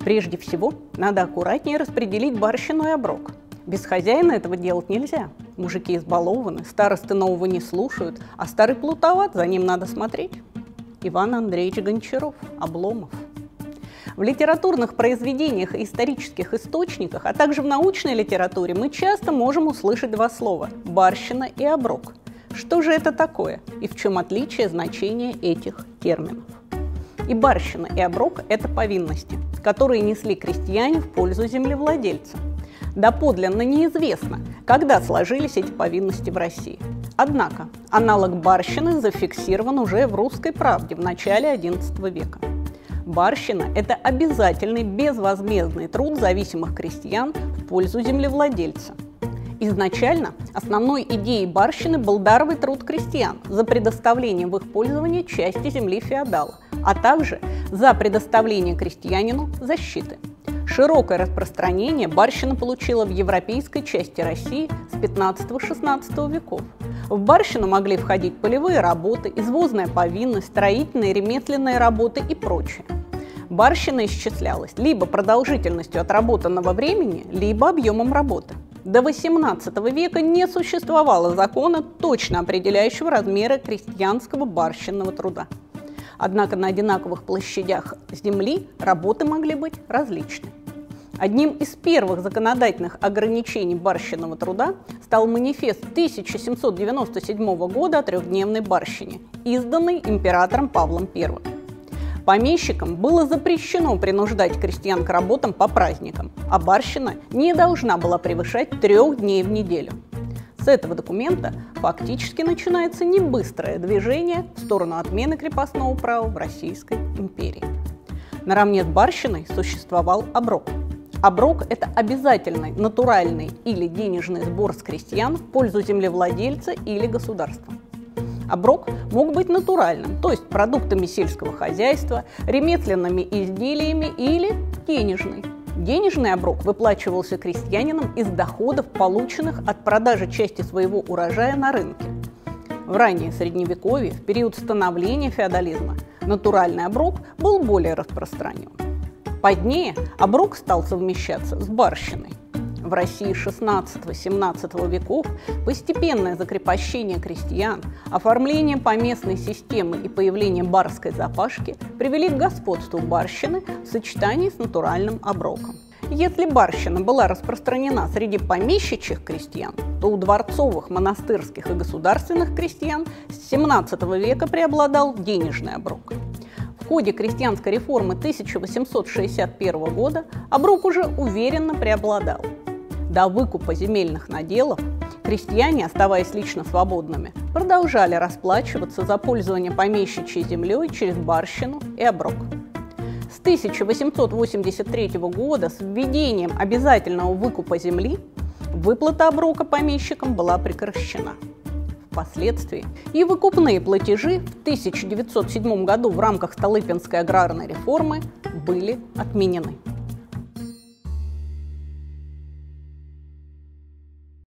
Прежде всего, надо аккуратнее распределить барщину и оброк. Без хозяина этого делать нельзя. Мужики избалованы, старосты нового не слушают, а старый плутоват, за ним надо смотреть. Иван Андреевич Гончаров, Обломов. В литературных произведениях и исторических источниках, а также в научной литературе мы часто можем услышать два слова – барщина и оброк. Что же это такое и в чем отличие значения этих терминов? И барщина, и оброк – это повинности, которые несли крестьяне в пользу землевладельца. Доподлинно неизвестно, когда сложились эти повинности в России. Однако аналог барщины зафиксирован уже в «Русской правде» в начале XI века. Барщина – это обязательный безвозмездный труд зависимых крестьян в пользу землевладельца. Изначально основной идеей барщины был даровый труд крестьян за предоставление в их пользование части земли феодала, а также за предоставление крестьянину защиты. Широкое распространение барщина получила в европейской части России с XV-XVI веков. В барщину могли входить полевые работы, извозная повинность, строительные, ремесленные работы и прочее. Барщина исчислялась либо продолжительностью отработанного времени, либо объемом работы. До XVIII века не существовало закона, точно определяющего размеры крестьянского барщинного труда. Однако на одинаковых площадях земли работы могли быть различны. Одним из первых законодательных ограничений барщинного труда стал манифест 1797 года о трехдневной барщине, изданный императором Павлом I. Помещикам было запрещено принуждать крестьян к работам по праздникам, а барщина не должна была превышать 3 дней в неделю. С этого документа фактически начинается небыстрое движение в сторону отмены крепостного права в Российской империи. Наравне с барщиной существовал оброк. Оброк – это обязательный натуральный или денежный сбор с крестьян в пользу землевладельца или государства. Оброк мог быть натуральным, то есть продуктами сельского хозяйства, ремесленными изделиями или денежный. Денежный оброк выплачивался крестьянинам из доходов, полученных от продажи части своего урожая на рынке. В раннее Средневековье, в период становления феодализма, натуральный оброк был более распространен. Позднее оброк стал совмещаться с барщиной. В России XVI-XVII веков постепенное закрепощение крестьян, оформление поместной системы и появление барской запашки привели к господству барщины в сочетании с натуральным оброком. Если барщина была распространена среди помещичьих крестьян, то у дворцовых, монастырских и государственных крестьян с XVII века преобладал денежный оброк. В ходе крестьянской реформы 1861 года оброк уже уверенно преобладал. До выкупа земельных наделов крестьяне, оставаясь лично свободными, продолжали расплачиваться за пользование помещичьей землей через барщину и оброк. С 1883 года с введением обязательного выкупа земли выплата оброка помещикам была прекращена. Впоследствии и выкупные платежи в 1907 году в рамках Столыпинской аграрной реформы были отменены.